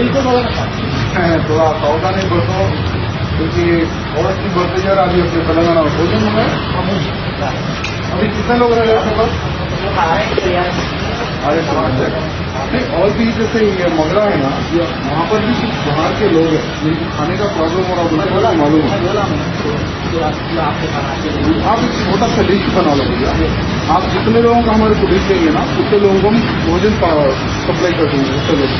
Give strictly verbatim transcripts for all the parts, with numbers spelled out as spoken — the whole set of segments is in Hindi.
थोड़ा सावधानी बरतो, क्योंकि और अच्छी बढ़ते जा रहा अभी अपने तेलंगाना में भोजन होगा। अभी कितने लोग रह रहे हैं? अरे नहीं, और भी जैसे ये मगरा है ना, वहाँ पर भी कुछ बाहर के लोग हैं जिनकी खाने का प्रॉब्लम हो रहा है, उनको मालूम है। आप एक छोटा सा लिस्ट बना लो भैया, आप जितने लोगों का हमारे को लिस्ट देंगे ना, उतने लोगों को हम भोजन सप्लाई कर देंगे उतने लोग।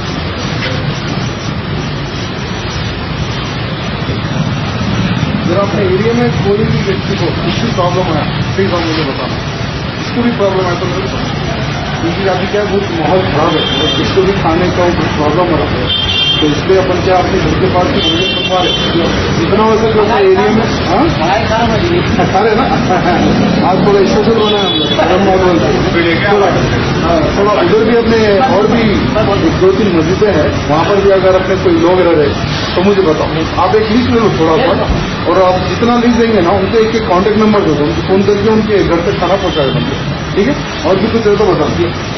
अगर अपने एरिया में कोई भी व्यक्ति को इसकी प्रॉब्लम है, प्लीज आप मुझे बताना। इसको भी प्रॉब्लम है तो मुझे बताना, क्योंकि अभी क्या बहुत माहौल खराब है और किसको भी खाने का कुछ प्रॉब्लम हो रहा है, तो इसलिए अपन क्या अपने घर के पास ही भोजन बनवा रहे जितना हो सके अपने एरिया में। हाँ खा रहे ना, आज थोड़ा स्पेशल बना है थोड़ा थोड़ा उधर भी अपने और भी दो तीन मस्जिदें हैं, वहाँ पर भी अगर अपने कोई लोग रह रहे तो मुझे बताओ। आप एक लिस्ट ले लो थोड़ा सा, और आप जितना लिस्ट देंगे ना उनसे एक एक कॉन्टेक्ट नंबर दो, उनको फोन करके उनके घर तक खाना पहुँचाएगा, ठीक है? और भी कुछ है तो बता दिए।